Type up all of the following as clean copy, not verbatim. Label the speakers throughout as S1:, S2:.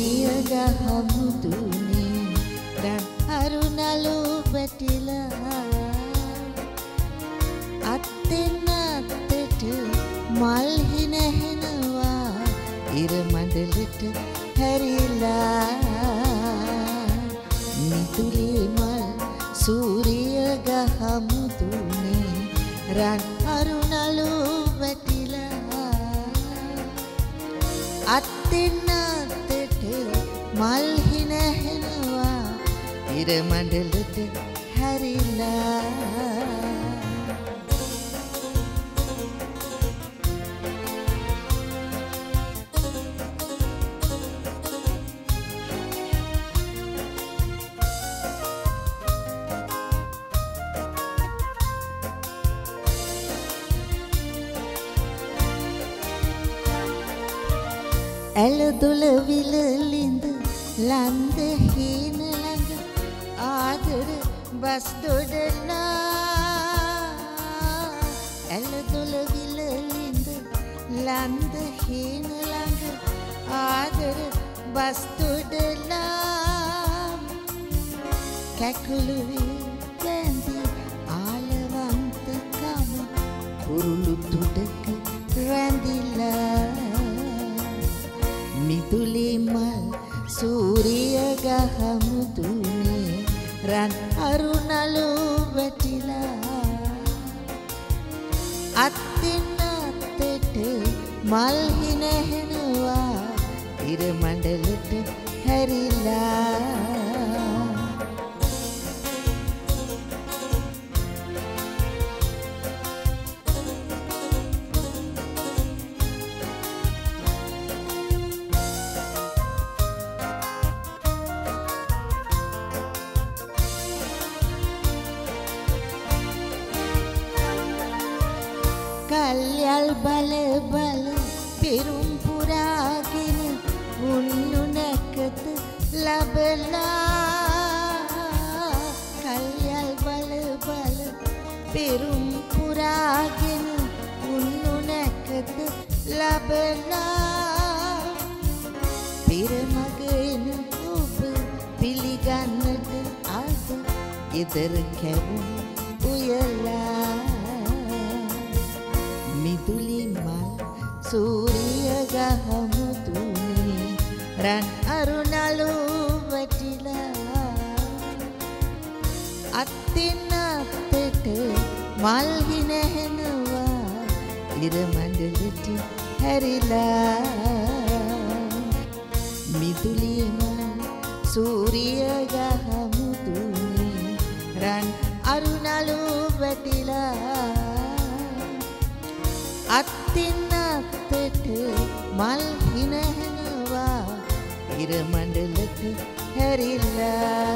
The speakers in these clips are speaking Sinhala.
S1: සූරිය ගහමුදුනේ රන් අරුණලු වැටිලා අත්තෙන් අත්තට මල් හිනහෙනවා ඉර මඩලට හැරිලා මිතුලේ මල් සූරිය ගහමුදුනේ රන් අරුණලු වැටිලා අත්තෙන් අත්තට මල් හිනහෙනවා ඉර මඩලට හැරිලා ඇලදොල විලලින්ද ලන්ද හීන ළඟ ආදර බස් දොඩලා ඇලදොල විලලින්ද ලන්ද හීන ළඟ ආදර බස් දොඩලා කැකුළු වැඳි ආලවන්තකම කුරුළු තුඩක රැඳිලා මිතුලේ මල් සූරිය ගහමුදුනේ රන් අරුණලු වැටිලා අත්තින් අත්තට මල් හිනහෙනවා ඉර මඩලට හැරිලා කල්යල් බල බල පෙරුම් පුරාගෙන උන්නු නැකත ලබලා කල්යල් බල බල පෙරුම් පුරාගෙන උන්නු නැකත ලබලා පිරමගෙන ඔබ පිළිගන්නට අද ගෙදර කැවුම් උයලා මිතුලේ මල් සූරිය ගහමුදුනේ රන් අරුණලු වැටිලා අත්තින් අත්තට මල් හිනහෙනවා ඉර මඩලට හැරිලා මිතුලේ මල් සූරිය ගහමුදුනේ රන් අරුණලු වැටිලා අත්තින් අත්තට මල් හිනහෙනවා ඉර මඩලට හැරිලා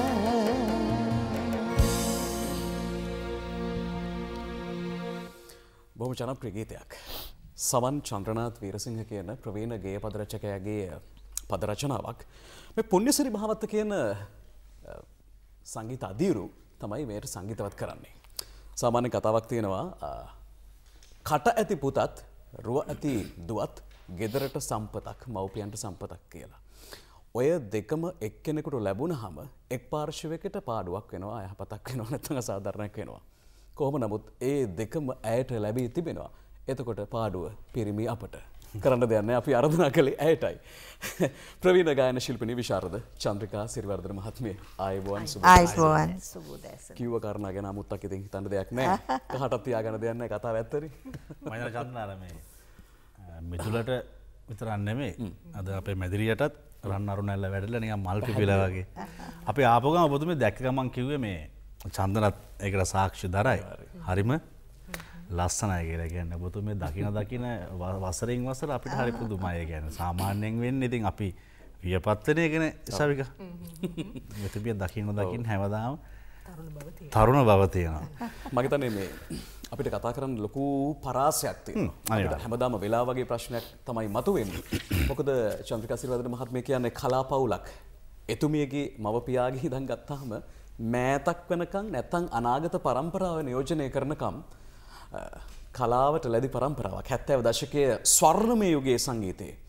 S2: බොහොම ජනප්‍රිය ගීතයක්. සමන් චන්ද්‍රනාත් වීරසිංහ කියන ප්‍රවීණ ගේය පද රචකයාගේ පද රචනාවක්. මේ පුණ්‍යසිරි මහවත්ත කියන සංගීත අධීරු තමයි මේට සංගීතවත් කරන්නේ. සාමාන්‍ය කතාවක් තියෙනවා කට ඇති පුතත් රුව ඇති දුවත් ගෙදරට සම්පතක් මව්පියන්ට සම්පතක් කියලා. ඔය දෙකම එක්කෙනෙකුට ලැබුණාම එක් පාර්ශවයකට පාඩුවක් වෙනවා යහපතක් වෙනවා නැත්නම් අසාධාරණයක් වෙනවා. කොහොම නමුත් ඒ දෙකම ඇයට ලැබී තිබෙනවා. එතකොට පාඩුව පිරිමි අපට. කරන්න දෙයක් නැහැ අපි ආරාධනා කළේ ඇයටයි. ප්‍රවීණ ගායන ශිල්පිනී විශාරද චන්ද්‍රිකා සිරිවර්ධන මහත්මිය ආයුබෝවන් සුබෝදෑසන. කිව්ව කාරණා ගැන අමුත්තක් ඉතින් හිතන්න දෙයක් නැහැ. කහටත් තියාගන්න දෙයක් නැහැ කතාව ඇත්තනේ.
S3: මම චන්ද්‍රනාර මේ මිතුලට විතරක් නෙමෙයි. අද අපේ මැදිරියටත් රන් අරුණැල්ල වැඩලා නිකන් මල් පිපිලා වගේ. අපි ආපු ගමන් ඔබතුමේ දැක්ක ගමන් කිව්වේ මේ චන්දනත් ඒකට සාක්ෂි දරයි. හරිම ලස්සනයි කියලා කියන්නේ ඔබතුමේ දකින වසරෙන් වසර අපිට හරි පුදුමයි කියන්නේ සාමාන්‍යයෙන් වෙන්නේ ඉතින් අපි වියපත් වෙන එකනේ ශවික මෙතුමිය දකින්න හැමදාම තරුණ බව තියෙනවා
S2: මම හිතන්නේ මේ අපිට කතා කරන්න ලොකු පරාසයක් තියෙනවා අපිට හැමදාම වෙලා වගේ ප්‍රශ්නයක් තමයි මතුවෙන්නේ මොකද චන්ද්‍රිකා සිරිවර්ධන මහත්මිය කියන්නේ කලාපවුලක් එතුමියගේ මව පියාගේ ඉඳන් ගත්තාම මෑතක් වෙනකන් නැත්නම් අනාගත පරම්පරාව නියෝජනය කරනකම් කලාවට ලැබි පරම්පරාවක් 70 දශකයේ ස්වර්ණමය යුගයේ සංගීතයේ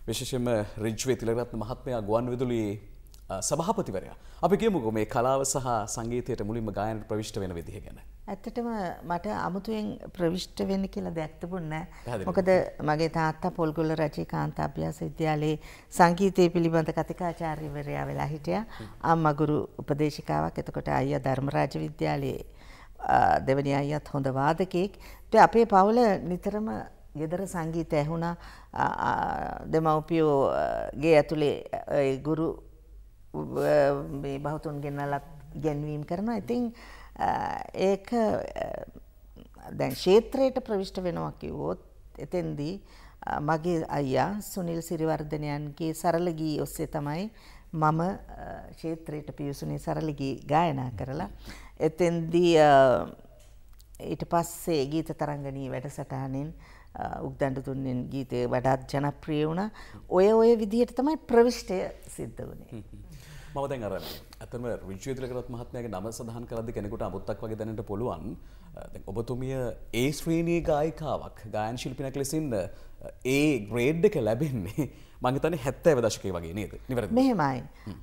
S2: විශේෂයෙන්ම රිජ්වේ තිලකරත්න මහත්මයා ගුවන් විදුලියේ සභාපතිවරයා. අපි කියමුකෝ මේ කලාව සහ සංගීතයට මුලින්ම ගායනට ප්‍රවිෂ්ඨ වෙන විදිහ ගැන.
S1: ඇත්තටම මට අමුතුවෙන් ප්‍රවිෂ්ඨ වෙන්න කියලා දෙයක් තිබුණේ නැහැ. මොකද මගේ තාත්තා පොල්ගොල්ල රජයේ කාන්තා අභ්‍යාස විද්‍යාලයේ සංගීතය පිළිබඳ කතිකාචාර්යවරයා වෙලා හිටියා. අම්මා ගුරු උපදේශිකාවක්. එතකොට අයියා ධර්මරාජ විද්‍යාලයේ දෙවැනි අයියාත් හොඳ වාදකයෙක්. ඉතින් අපේ පවුල නිතරම ගෙදර සංගීතය ඇහුණා. දෙමව්පියෝ ගේ ඇතුලේ ගුරු මේ බහුතුන් ගෙනලත් ගැන්වීම් කරනවා. ඉතින් ඒක දැන් ක්ෂේත්‍රයට ප්‍රවිෂ්ඨ වෙනවා කිව්වොත් එතෙන්දී මගේ අයියා සුනිල් සිරිවර්ධනයන්ගේ සරල ගී ඔස්සේ තමයි මම ක්ෂේත්‍රයට පිවිසුනේ සරල ගී ගායනා කරලා. එතෙන්දී ඊට පස්සේ ගීත තරංගනී වැඩසටහනෙන් උක්දණ්ඩ තුන්නෙන් ගීතය වඩාත් ජනප්‍රිය වුණා. ඔය විදිහට තමයි ප්‍රවිෂ්ඨය සිද්ධ වුණේ.
S2: මම දැන් අර අතම රිජ්වේ තිලකරත්න මහත්මයාගේ නම සඳහන් කරද්දී කෙනෙකුට අමුත්තක් වගේ දැනෙන්න පුළුවන්. දැන් ඔබතුමිය ඒ ශ්‍රේණියේ ගායිකාවක් ගායන ශිල්පිනියක් ලෙසින් ඒ ග්‍රේඩ් එක ලැබෙන්නේ මම හිතන්නේ 70 දශකයේ වගේ නේද? නිවැරදිද?
S1: මෙහෙමයි.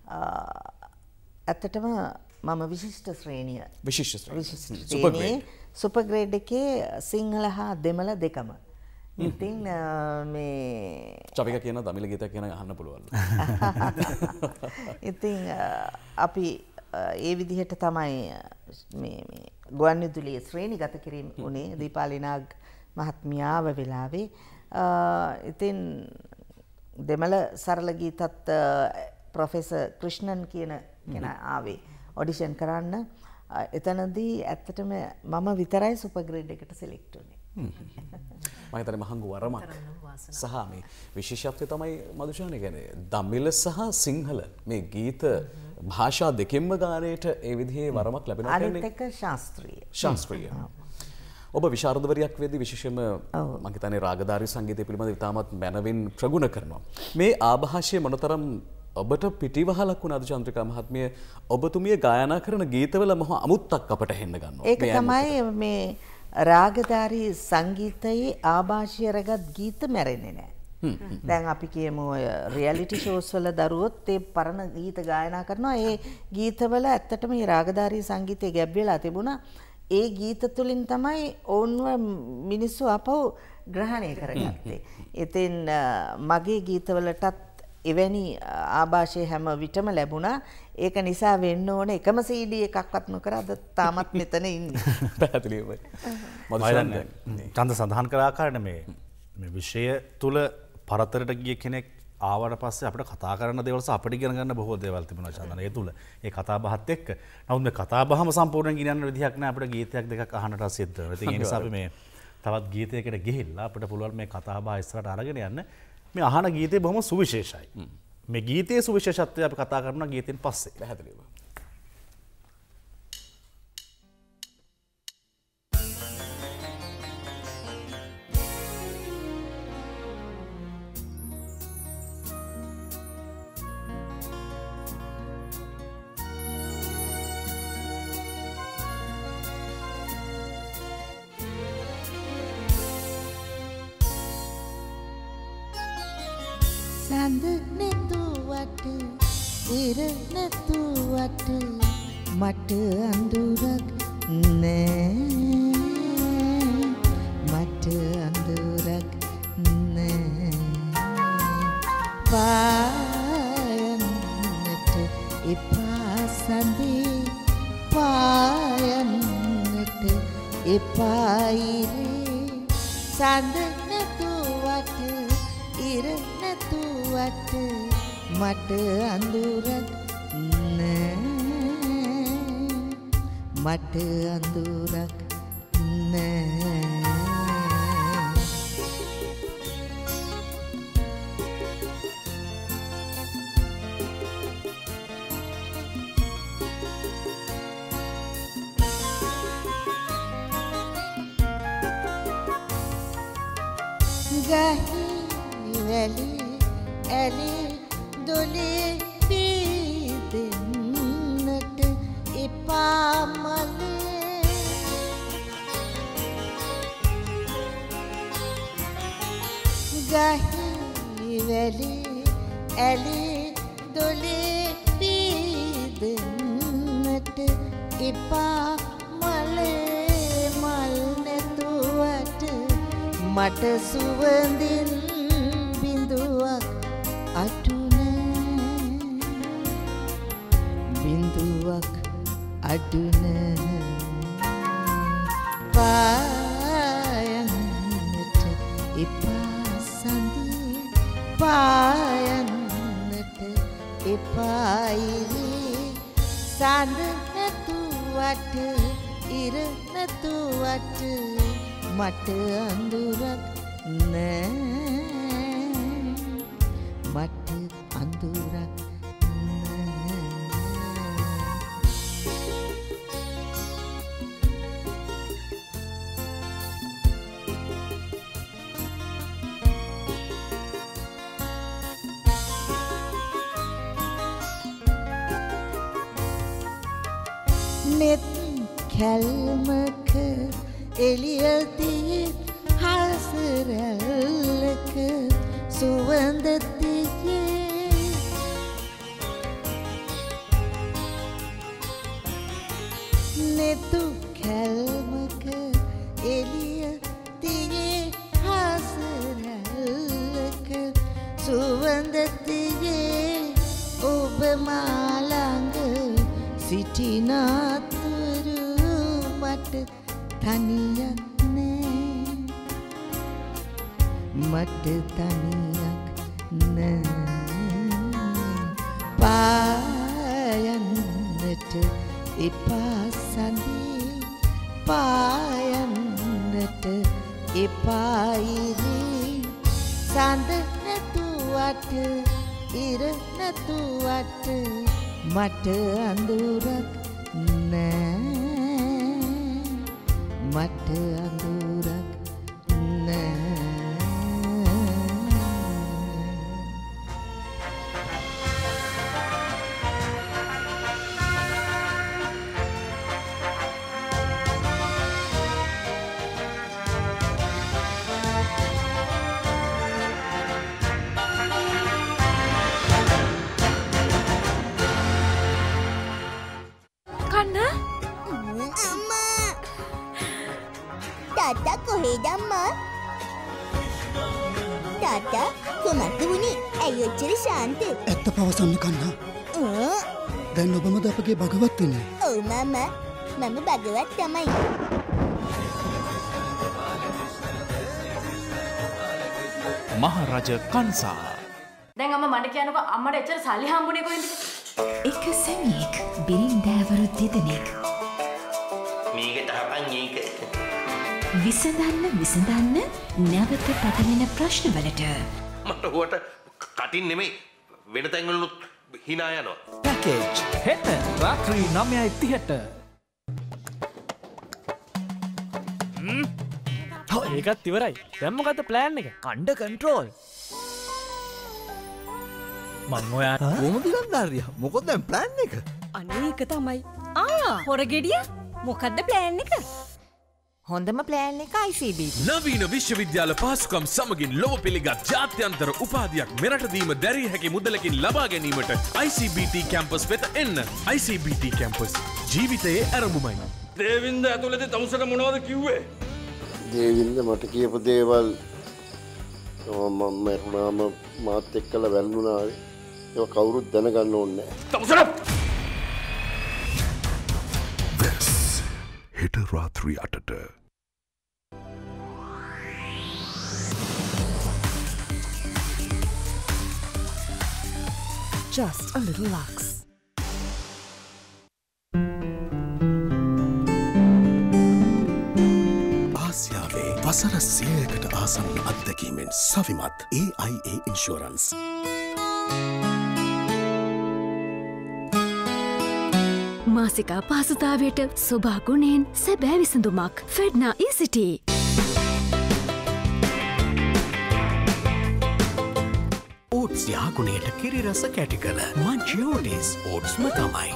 S1: ඇත්තටම මම විශිෂ්ට ශ්‍රේණිය සුපර් ග්‍රේඩ් එකේ සිංහල හා දෙමළ දෙකම. ඉතින් මේ
S2: චවික කියන දමිළ ගීතයක් කියන අහන්න පුළුවන්.
S1: ඉතින් අපි ඒ විදිහට තමයි මේ ගුවන් විදුලියේ ශ්‍රේණිගත කිරීම උනේ දීපාලි නාග් මහත්මියාව වෙලාවේ. ඉතින් දෙමළ සරල ගීතත් ප්‍රොෆෙසර් ක්‍රිෂ්ණන් කියන කෙනා ආවේ ඔඩිෂන් කරන්න. එතනදී ඇත්තටම මම විතරයි සුපර් ග්‍රේඩ් එකට සිලෙක්ට් වුනේ.
S2: මම හිතන්නේ මහඟු වරමක්. සහ මේ විශේෂත්වය තමයි මදුෂානි කියන්නේ දමිළ සහ සිංහල මේ ගීත භාෂා දෙකෙන්ම ගානේට ඒ විදිහේ වරමක් ලැබෙනවා කියන්නේ
S1: අනිත් එක ශාස්ත්‍රීය.
S2: ඔබ විශාරදවරියක් වෙද්දී විශේෂයෙන්ම මම හිතන්නේ රාගධාරී සංගීතය පිළිබඳව ඉතාමත් මනවින් ප්‍රගුණ කරනවා. මේ ආభాෂය මොනතරම් ඔබට පිටිවහලක් වුණාද චන්ද්‍රිකා මහත්මිය? ඔබතුමිය ගායනා කරන ගීතවල මොහ අමුත්තක් අපට හෙන්න ගන්නවා.
S1: ඒක තමයි මේ රාගධාරී සංගීතයේ ආభాෂය රගත් ගීත මැරෙන්නේ නැහැ. දැන් අපි කියමු රියැලිටි ෂෝස් වල දරුවොත් ඒ පරණ ගීත ගායනා කරනවා. ඒ ගීතවල ඇත්තටම මේ රාගධාරී සංගීතය ගැබ් වෙලා තිබුණා. ඒ ගීත තුලින් තමයි ඕන්ව මිනිස්සු අපව ග්‍රහණය කරගත්තේ. ඉතින් මගේ ගීතවලටත් එවැනි ආభాෂය හැම විටම ලැබුණා. ඒක නිසා වෙන්න ඕන එකම CD එකක්වත් නොකර අද තාමත් මෙතන ඉන්නේ.
S2: පැහැදිලිවයි.
S3: චන්ද සඳහන් කළ ආකාරයට මේ විෂය තුල පරතරට ගිය කෙනෙක් ආවට පස්සේ අපිට කතා කරන්න දේවල් සහ අපිට ඉගෙන ගන්න බොහෝ දේවල් තිබුණා චන්දන. ඒ තුල ඒ කතා බහත් එක්ක. නමුත් මේ කතා බහම සම්පූර්ණයෙන් ගෙනියන්න විදිහක් නෑ. අපිට ගීතයක් දෙකක් අහන්නට සිද්ධ වෙනවා. ඒ නිසා අපි මේ තවත් ගීතයකට ගිහිල්ලා අපිට පුළුවන් මේ කතා බහ ඉස්සරහට අරගෙන යන්න. මේ අහන ගීතය බොහොම සුවිශේෂයි. මේ ගීතයේ සුවිශේෂත්වය අපි කතා කරනවා ගීතෙන් පස්සේ.
S2: පැහැදිලිව.
S1: සඳ නැතුවට ඉර නැතුවට මට අඳුරක් නෑ. මට අඳුරක් නෑ. පායන්නට එපා සඳේ පායන්නට එපා ඉරේ. සඳ නැතුවට ඉර නැතුවට මට අඳුරක් නෑ. මට අඳුරක් නෑ. ගහේ වැලේ ඇලේ දොලේ පීදෙන්නට එපා මලේ. ගහේ වැලේ ඇලේ දොලේ පීදන්නට එපා මලේ මල් නැතුවට මට සුවඳින් බිඳුවක් අඩුනෑ බිඳුවක් අඩුනෑ පායන්නට එපා සඳේ පායන්නට එපායිරි සඳ නැතුවට ඉර නැතුවට මට අඳුරක් නෑ මට අඳුරක් නෙත් කැල්මක එළියදී හසරැල්ලක සුවඳ තියේ නෙතු කැල්මක එළියදී හසරැල්ලක සුවඳ තියේ ඔබ මා ළඟ සිටිනාතුරු මට තනියක් නෑ මට තනියක් නෑ පායන්නට එපා සඳේ පායන්නට එපා ඉරි සඳ නැතුවට ඉර නැතුවට මට අඳුරක් නෑ මට අඳුරක් නෑ
S4: තාත්තා කොහෙද අම්මා? තාත්තා කොහොමද වුනේ? ඇයි ඔච්චර ශාන්ත?
S5: ඇත්ත පවසන්න කන්නා. දැන් ඔබමද අපගේ භගවත් වෙන්නේ?
S4: ඔව් මම භගවත් තමයි.
S6: මහරජ කංසා.
S7: දැන් අම්මා මට කියනකො අම්මට එච්චර සල්ලි හම්බුනේ කොහෙන්ද?
S8: එක සැමියෙක් බිරින්දෑවරු දෙදෙනෙක්
S9: මේක තහපන් ඒක
S8: විසඳන්න නැවත පටලෙන ප්‍රශ්නවලට
S9: මට හුවට කටින් නෙමෙයි වෙන තැන්වලුත් hina යනවා.
S6: පැකේජ් හෙට රාත්‍රී 9:30ට.
S10: ඒකත් ඉවරයි. දැන් මොකද්ද ප්ලෑන් එක?
S6: Under control.
S10: මං ඔයා
S6: කොහොමද ගන්නාරිය? මොකද දැන් ප්ලෑන් එක?
S7: අනේ ඒක තමයි. හොරගෙඩිය මොකද්ද ප්ලෑන් එක?
S1: හොඳම ප්ලෑන් එක ICBT.
S11: නවීන විශ්වවිද්‍යාල පහසුකම් සමගින් ලොව පිළිගත් ජාත්‍යන්තර උපාධියක් මෙරටදීම දැරිය හැකි මුදලකින් ලබා ගැනීමට ICBT කැම්පස් වෙත එන්න. ICBT කැම්පස් ජීවිතයේ ඇරඹුමයි.
S9: දේවින්ද ඇතුළත තමුසට මොනවද කිව්වේ?
S12: දේවින්ද මට කියපු දේවල් මම මරුණාම මාත් එක්කලා වැළඳුණා. ඒක කවුරුත් දැනගන්න ඕනේ නැහැ.
S9: තමුසට
S11: හෙට රාත්‍රී 8ට.
S8: just a little lux.
S11: ආසියාවේ වසර 100කට ආසන්න අත්දැකීමෙන් සවිමත් AIA ඉන්ෂුරන්ස්.
S8: මාසිකා පහසුතාවයට සුභාගුණයෙන් සැබෑ විසඳුමක් ෆෙඩ්නා EasyT.
S11: ඕට්ස් යාගුණයට කිරි රස කැටි කළ මංචි ඕටිස් ඕට්ස්ම තමයි.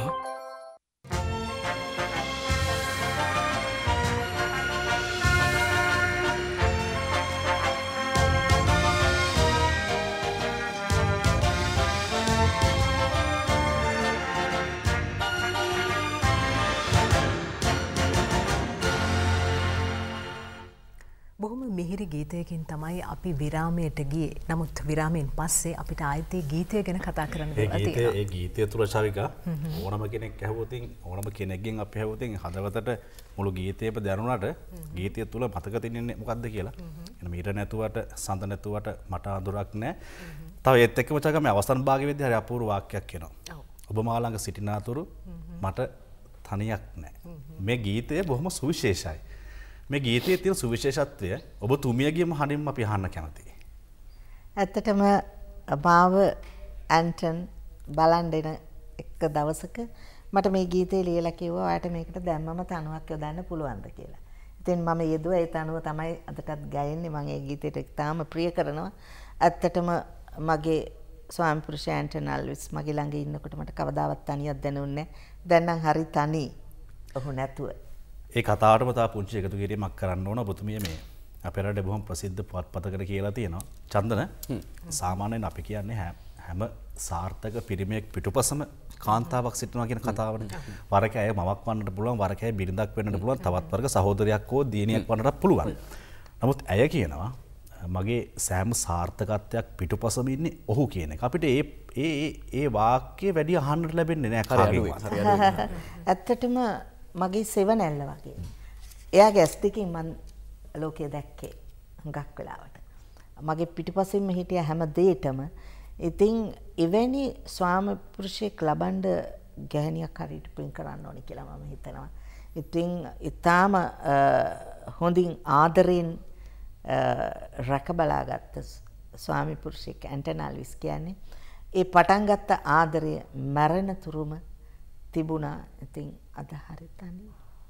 S13: මිහිරි ගීතයකින් තමයි අපි විරාමයට ගියේ. නමුත් විරාමයෙන් පස්සේ අපිට ආයෙත් ඒ ගීතය ගැන කතා කරන්න වෙලා තියෙනවා. ඒ ගීතය තුල ශාවිකා ඕනම කෙනෙක් ඇහුවොතින් ඕනම කෙනෙක්ගෙන් අපි ඇහුවොතින් හදවතට මුළු ගීතේම දැනුණාට ගීතය තුල මතක තින්නේ මොකද්ද කියලා. එන මීට නැතුවට සඳ නැතුවට මට අඳුරක් නැහැ. තව ඒත් එක්කම චාගම අවසන් භාගයේදී හරි අපූර්ව වාක්‍යයක් එනවා. ඔබ මා ළඟ සිටිනාතුරු මට තනියක් නැහැ. මේ ගීතය බොහොම සුවිශේෂයි. මේ ගීතයේ තියෙන සුවිශේෂත්වය ඔබ තුමියගේම හඬින්ම අපි අහන්න කැමතියි.
S1: ඇත්තටම මාව ඇන්ටන් බලන් දෙන එක දවසක මට මේ ගීතේ ලියලා කිව්වා ඔයාලට මේකට දැම්මම තනුවක් යොදන්න පුළුවන්ද කියලා. ඉතින් මම යෙදුවා ඒ තනුව තමයි අදටත් ගයන්නේ. මම ඒ ගීතේට ඉතාම ප්‍රිය කරනවා. ඇත්තටම මගේ ස්වාමි පුරුෂ ඇන්ටන් අල්විස් මගේ ළඟ ඉන්නකොට මට කවදාවත් තනියක් දැනුන්නේ නැහැ. දැන් නම් හරි තනි. ඔහු නැතුව.
S3: ඒ කතාවටම තා පුංචි එකතු කිරීමක් කරන්න ඕන. ඔබතුමිය මේ අපේ රටේ බොහොම ප්‍රසිද්ධ පුවත්පතකට කියලා තියෙනවා. චන්දන සාමාන්‍යයෙන් අපි කියන්නේ හැම සාර්ථක පිරිමියෙක් පිටුපසම කාන්තාවක් සිටිනවා කියන කතාවනේ. වරක ඇය මවක් වන්නට පුළුවන්, වරක ඇය බිරිඳක් වෙන්නට පුළුවන්, තවත් වර්ග සහෝදරයක් හෝ දියණියක් වන්නට පුළුවන්. නමුත් ඇය කියනවා මගේ සෑම සාර්ථකත්වයක් පිටුපසම ඉන්නේ ඔහු කියන එක. අපිට ඒ වාක්‍ය වැඩි අහන්නට ලැබෙන්නේ නැහැ කාගෙන්වත්.
S1: ඇත්තටම මගේ සෙවණැල්ල වගේ. එයාගේ ඇස් දෙකෙන් මම ලෝකය දැක්කේ හුඟක් වෙලාවට. මගේ පිටුපසින්ම හිටිය හැම දෙයකම ඉතින් එවැනි ස්වාමි පුරුෂයෙක් ලබන්න ගැහණියක් හරියට පින් කරන්න ඕනි කියලා මම හිතනවා. ඉතින් ඊටාම හොඳින් ආදරෙන් රැක බලාගත්ත ස්වාමි පුරුෂයෙක් ඇන්ටන් අල්විස් කියන්නේ. ඒ පටන් ගත්ත ආදරය මරණ තුරුම තිබුණා. ඉතින් අද හරි තනි.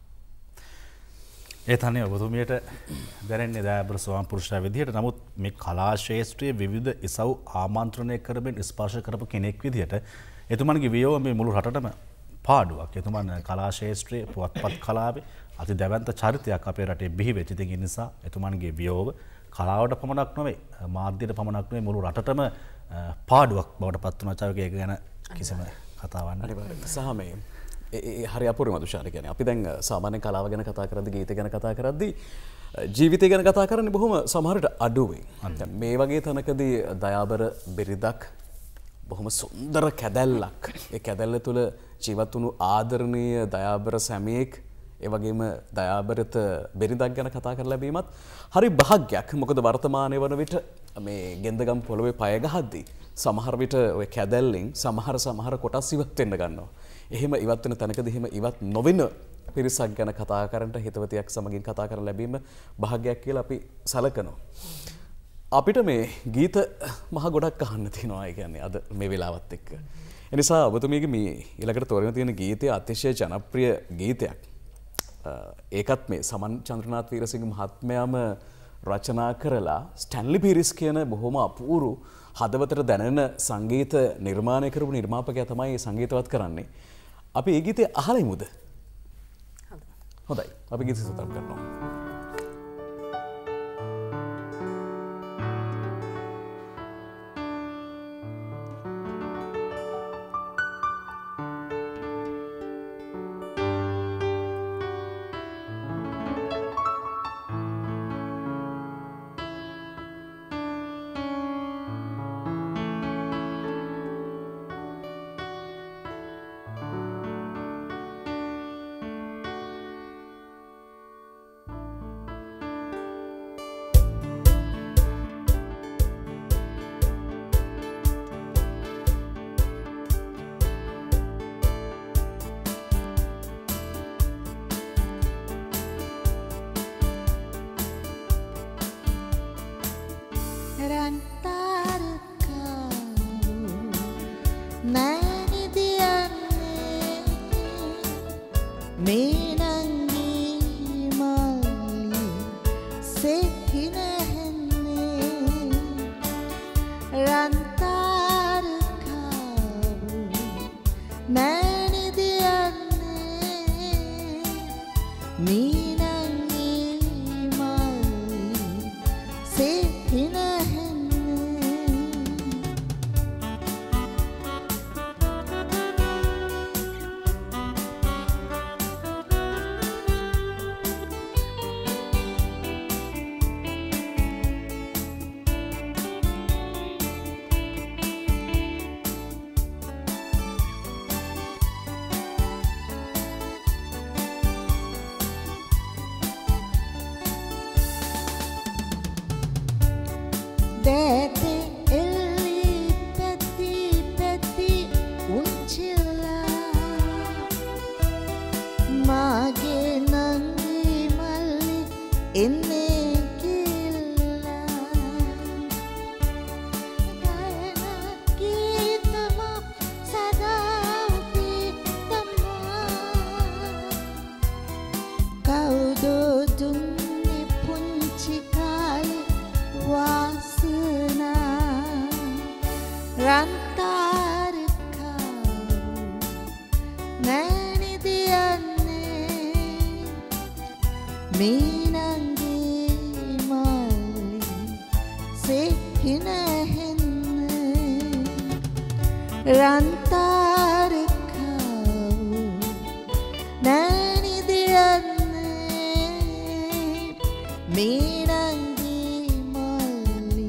S3: ඒ තනිය ඔබතුමියට දැනෙන්නේ දයාබර ස්වාමි පුරුෂයා විදිහට. නමුත් මේ කලා ශාස්ත්‍රයේ විවිධ ඉසව් ආමන්ත්‍රණය කරමින් ස්පර්ශ කරපු කෙනෙක් විදිහට එතුමන්ගේ වියෝව මේ මුළු රටටම පාඩුවක්. එතුමන් කලා ශාස්ත්‍රයේ පුවත්පත් කලාවේ අති දැවැන්ත චරිතයක් අපේ රටේ බිහි වෙච්ච දෙයක් නිසා එතුමන්ගේ වියෝව කලාවට පමණක් නෙවෙයි මාධ්‍යයට පමණක් නෙවෙයි මුළු රටටම පාඩුවක් බවට පත් වුණා. චාවක ඒක ගැන කිසිම කතාවක් නැහැ.
S2: සහ මේ හරි අපූර්ව මදුෂාර කියන්නේ අපි දැන් සාමාන්‍ය කලාව ගැන කතා කරද්දී ගීත ගැන කතා කරද්දී ජීවිතය ගැන කතා කරන්නේ බොහොම සමහරට අඩුවේ. මේ වගේ තැනකදී දයාබර බිරිඳක් බොහොම සුන්දර කැදැල්ලක්. ඒ කැදැල්ල තුළ ජීවත් වුණු ආදරණීය දයාබර සැමියෙක් ඒ වගේම දයාබරත බිරිඳක් ගැන කතා කර ලැබීමත් හරි භාග්යක්. මොකද වර්තමානයේ වන විට මේ ගෙන්දගම් පොළොවේ පය ගහද්දී සමහර විට ඔය කැදැල්ලෙන් සමහර කොටස් ඉවත් වෙන්න ගන්නවා. එහෙම ඉවත් වෙන තැනකදී එහෙම ඉවත් නොවෙන පිරිසක් ගැන කතා කරන්නට හිතවතියක් සමගින් කතා කර ලැබීම භාග්යක් කියලා අපි සැලකනවා. අපිට මේ ගීත මහ ගොඩක් අහන්න තියෙනවා. ඒ කියන්නේ අද මේ වෙලාවත් එක්ක. ඒ නිසා ඔබතුමීගේ මේ ඊළඟට තෝරන තියෙන ගීතය අතිශය ජනප්‍රිය ගීතයක්. ඒකත් මේ සමන් චන්ද්‍රනාත් වීරසිංහ මහත්මයාම රචනා කරලා ස්ටැන්ලි පීරිස් කියන බොහොම අපූරු හදවතට දැනෙන සංගීත නිර්මාණය කරපු නිර්මාපකයා තමයි මේ සංගීතවත් කරන්නේ. අපි ඒ ගීතය අහලා ඉමුද? හොඳයි. අපි ගීත සතරම් කරනවා.
S1: එන්නේ කියලා ගයන ගීතම සදා ඔබේ තමා කවුද දුන්නේ පුංචි කාලේ වාසනා රන්තාරකාව නෑනිදියන්නේ මීනංගේ මල්ලි සෙහිනහෙන්නේ රන්තාරකාව නෑනිදියන්නේ මීනංගේ මල්ලි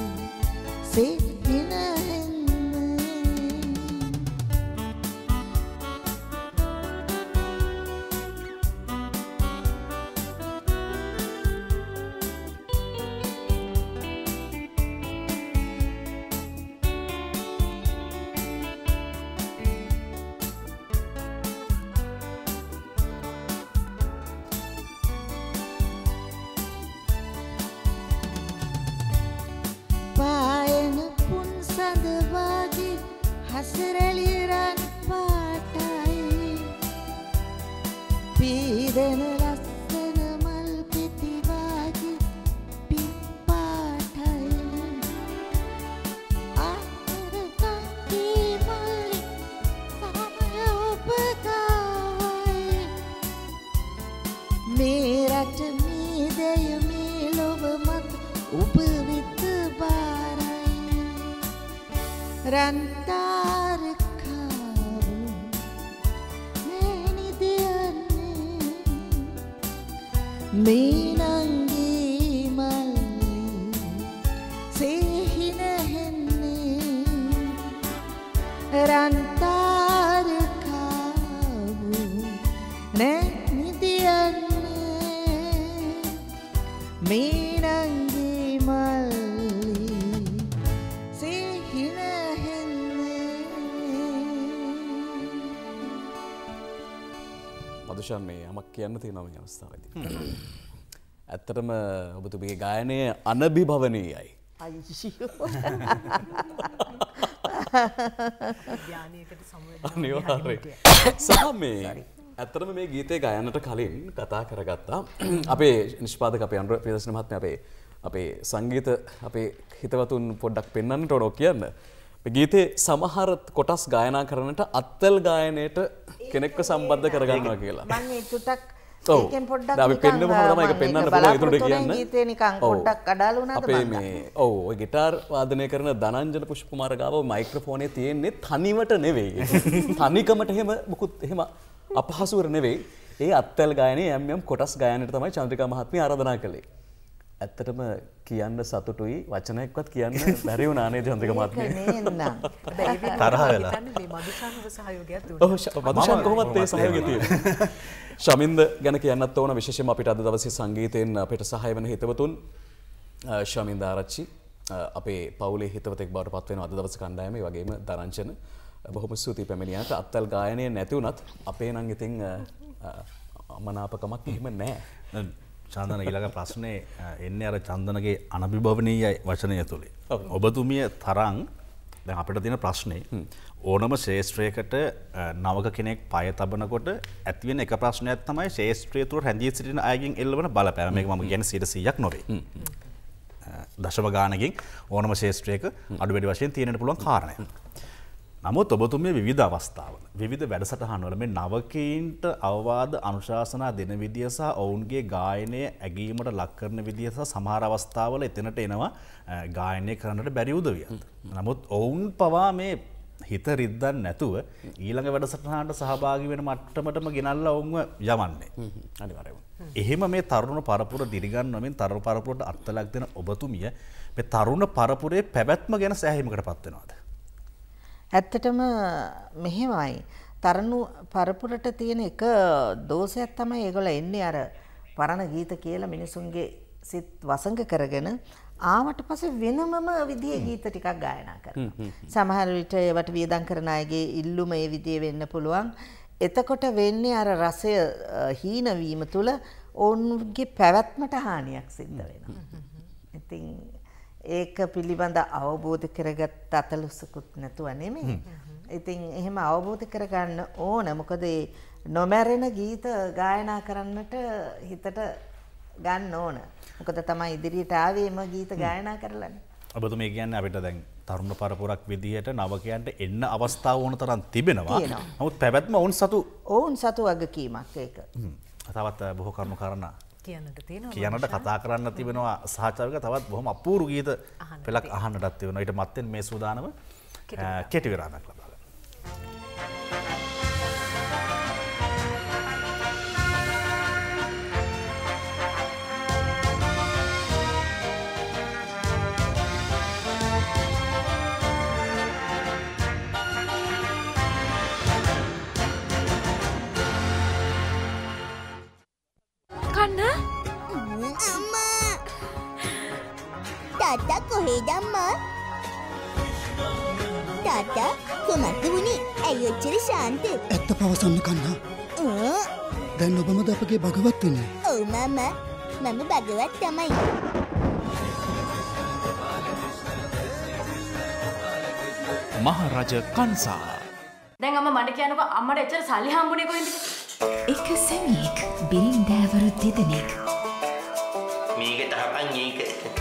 S1: පායන පුන් සඳ වගේ හසරැලි රන් පාටයි පීදන ලස්සන මල් පෙති වගේ පිත් පාටයි ආරකී මල්ලි සමය ඔබ ගාවයි මේ රට මේ දෙය මේ ලොව මත ඔබ වෙත බාරයි රන්තාරකාව නෑනිදියන්නේ මීනංගේ මල්ලි සෙහිනහෙන්නේ රන්තාරකාව නෑනිදියන්නේ මීනංගේ මල්ලි
S2: මදුෂන් මේ යමක් කියන්න තියෙනවා මේ අවස්ථාවේදී. ඇත්තටම ඔබතුමීගේ ගායනය අනභිභවනීයයි. අනිවාර්යයෙන්. සහ මේ ඇත්තටම මේ ගීතේ ගායනට කලින් කතා කරගත්තා අපේ නිෂ්පාදක අපේ අනුර ප්‍රියදර්ශන මහත්මයා අපේ සංගීත අපේ හිතවතුන් පොඩ්ඩක් පෙන්වන්නට ඕන කියන්න. ගීතේ සමහර කොටස් ගායනා කරනට අත්තල් ගායනයට කෙනෙක්ව සම්බන්ධ කරගන්නවා කියලා.
S1: මම ඒ ටුටක්
S2: ඒකෙන් පොඩ්ඩක් අපි පෙන්නමු තමයි ඒක පෙන්වන්න පුළුවන් ඒකට කියන්න.
S1: ගීතේ නිකන් පොඩ්ඩක් අඩාල වුණාද
S2: අපේ මේ ඔව් ඔය গিitar වාදනය කරන ධනංජන පුෂ්පකුමාර ගාව මයික්‍රොෆෝනේ තියෙන්නේ තනිවට නෙවෙයි. තනිකමට එහෙම මුකුත් එහෙම අපහසුවර නෙවෙයි. ඒ අත්තල් ගායනයේ යම් කොටස් ගායනයට තමයි චන්ද්‍රිකා මහත්මිය ආරාධනා කළේ. ඇත්තටම කියන්න සතුටුයි වචනයක්වත් කියන්න බැරි වුණා නේද චන්ද්‍රිකා මහත්මිය? තරහ වෙලා.
S13: මේ මදුෂාන්ව සහයෝගයක් දුන්නා.
S2: ඔව් මදුෂාන් කොහොමද ඒ සහයෝගය තියෙන්නේ? ශමින්ද ගැන කියන්නත් ඕන විශේෂයෙන්ම අපිට අද දවසේ සංගීතයෙන් අපිට සහාය වෙන හිතවතුන් ශමින්ද ආරච්චි අපේ පවුලේ හිතවතෙක් බවට පත් වෙන අද දවසේ කණ්ඩායම ඒ වගේම දරංචන බොහොම ස්තුතියි පැමිණියාට. අත්තල් ගායනය නැති වුණත් අපේ නම් ඉතින් අමනාපකමක් එහෙම නැහැ.
S3: චන්දන ඊළඟ ප්‍රශ්නේ එන්නේ අර චන්දනගේ අනභිභවනීය වචනය තුලේ. ඔබතුමිය තරම් දැන් අපිට තියෙන ප්‍රශ්නේ ඕනම ශේෂ්ත්‍රයකට නවක කෙනෙක් පය තබනකොට ඇතිවෙන එක ප්‍රශ්නයක් තමයි ශේෂ්ත්‍රය තුළ රැඳී සිටින අයගෙන් එල්ලවන බලපෑම. මේක මම කියන්නේ 100%ක් නොවේ. දශම ගානකින් ඕනම ශේෂ්ත්‍රයක අඩු වැඩි වශයෙන් තියෙන්න පුළුවන් කාරණයක්. නමුත් ඔබතුමිය විවිධ අවස්ථාවල විවිධ වැඩසටහන්වල මේ නවකීන්ට අවවාද අනුශාසනා දෙන විදිය සහ ඔවුන්ගේ ගායනය ඇගීමට ලක් කරන විදිය සහ සමහර අවස්ථාවල එතනට එනවා ගායනය කරන්නට බැරි උදවියත්. නමුත් ඔවුන් පවා මේ හිත රිද්දන් නැතුව ඊළඟ වැඩසටහනට සහභාගී වෙන මට්ටමටම ගෙනල්ලා ඔවුන්ව යවන්නේ. අනිවාර්යයෙන්ම. එහෙම මේ තරුණ පරපුර දිරිගන්වමින් තරුණ පරපුරට අර්ථලක් දෙන ඔබතුමිය මේ තරුණ පරපුරේ පැවැත්ම ගැන සෑහීමකටපත් වෙනවද?
S1: ඇත්තටම මෙහෙමයි. තරණු පරපුරට තියෙන එක දෝෂයක් තමයි ඒගොල්ලෝ එන්නේ අර පරණ ගීත කියලා මිනිසුන්ගේ සිත් වසඟ කරගෙන ආවට පස්සේ වෙනමම විදිහේ ගීත ටිකක් ගායනා කරනවා. සමහර විට ඒවට වියදම් කරන අයගේ ඉල්ලුම ඒ විදිහේ වෙන්න පුළුවන්. එතකොට වෙන්නේ අර රසය හීන වීම තුල ඔවුන්ගේ පැවැත්මට හානියක් සිද්ධ වෙනවා. ඉතින් ඒක පිළිබඳ අවබෝධ කරගත් අතලොස්සකුත් නැතුව නෙමෙයි. ඉතින් එහෙම අවබෝධ කරගන්න ඕන. මොකද ඒ නොමැරෙන ගීත ගායනා කරන්නට හිතට ගන්න ඕන. මොකද තමයි ඉදිරියට ආවේම ගීත ගායනා කරලානේ.
S3: ඔබතුමී කියන්නේ අපිට දැන් තරුණ පරපුරක් විදිහට නවකයන්ට එන්න අවස්ථාව ඕන තරම් තිබෙනවා. නමුත් පැවැත්ම ඔවුන් සතු
S1: වගකීමක් ඒක.
S3: තවත් බොහෝ කරුණු කාරණා
S13: කියන්නට
S3: කතා කරන්න තිබෙනවා. සහචාරික තවත් බොහොම අපූර්ව ගීත පෙළක් අහන්නටත් තිබෙනවා. ඊට මත්තෙන් මේ සූදානම කෙටි විරාමයක් ලබා ගන්න.
S4: තාත්තා කොහෙද අම්මා? තාත්තා කොහොමද වුනේ? ඇයි ඔච්චර ශාන්ත?
S5: ඇත්ත පවසන්න කන්නා. දැන් ඔබමද අපගේ භගවත් වෙන්නේ?
S4: ඔව් මම භගවත් තමයි.
S6: මහරජ කංසා.
S14: දැන් අම්මා මට කියන්නකෝ අම්මට එච්චර සල්ලි හම්බුනේ කොහෙන්ද?
S8: එක සැමියෙක් බිරින්දෑවරු දෙදෙනෙක්.
S9: මේක තහපන් ඒක.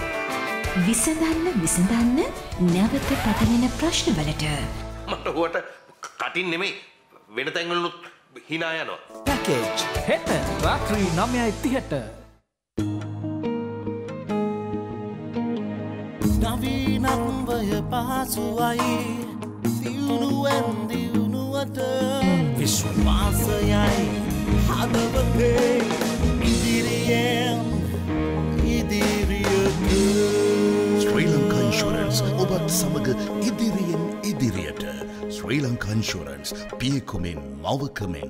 S8: විසඳන්න නැවත පටලෙන ප්‍රශ්නවලට
S9: මට හුවට කටින් නෙමෙයි වෙන තැන්වලුත් hina යනවා.
S6: පැකේජ් හෙට රාත්‍රී 9:30ට.
S15: නවීනත්වය පහසුවයි දියුණුවට විශ්වාසයයි හදවතේ ඉදිරියෙන්
S16: Sri Lanka Insurance ඔබත් සමග ඉදිරියට Sri Lanka Insurance පියකුමින් මවකමින්.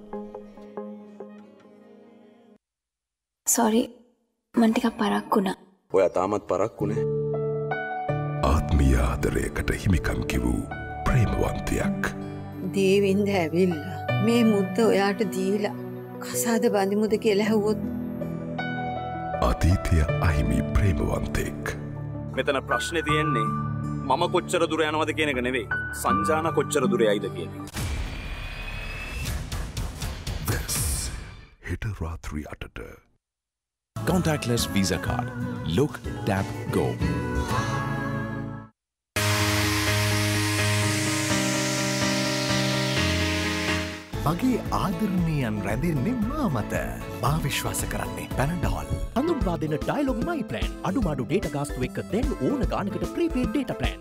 S17: සෝරි මම ටිකක් පරක්කු වුණා.
S2: ඔයා තාමත් පරක්කුනේ.
S16: ආත්මීය ආදරයකට හිමිකම් කිවූ ප්‍රේමවන්තයක්.
S18: දේවින්ද ඇවිල්ලා මේ මුද්ද ඔයාට දීලා කසාද බඳිමුද කියලා ඇහුවොත්
S16: අතීතය අහිමි ප්‍රේමවන්තෙක්.
S2: මෙතන ප්‍රශ්නේ තියෙන්නේ මම කොච්චර දුර යනවද කියන එක නෙවෙයි. සංජාන කොච්චර දුර යයිද කියන එක.
S16: හෙට රාත්‍රී 8ට.
S6: Contactless Visa Card. Look, tap, go.
S19: මගේ ආදරණීයන් රැඳෙන්නේ මා මත. මා විශ්වාස කරන්නේ පැනඩෝල්.
S20: හඳුන්වා දෙන ඩයලොග් මයි ප්ලෑන්. අඩුමාඩු ඩේටා ගාස්තු එක්ක දැන් ඕන ගානකට ප්‍රීපේඩ් ඩේටා ප්ලෑන්.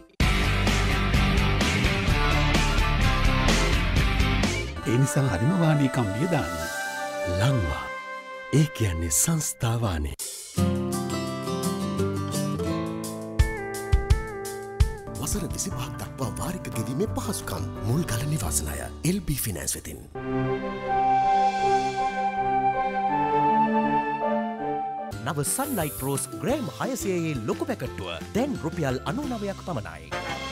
S19: ඒ නිසා හරිම වාණී කම්බිය දාන්න. ලංවා. ඒ කියන්නේ සංස්ථාවානේ.
S16: වසර 25ක් දක්වා වාරික ගෙවීමේ පහසුකම් මුල් ගල නිවාසනය LB ෆිනෑන්ස් වෙතින්.
S20: නව සන්ලයිට් රෝස් ග්‍රෑම් 600 ලොකු පැකට්ටුව දැන් රුපියල් 99ක් පමණයි.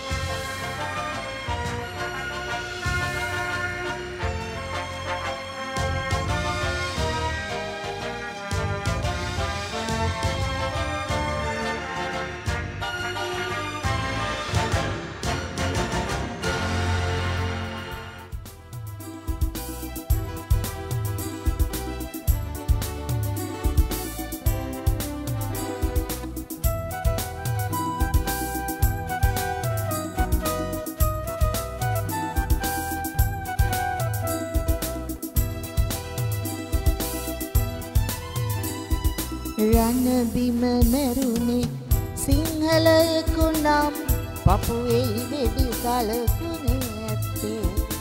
S21: රණබිම මැරුණේ සිංහලයෙකු නම් පපුවේ වෙඩි සලකුණ ඇත්තේ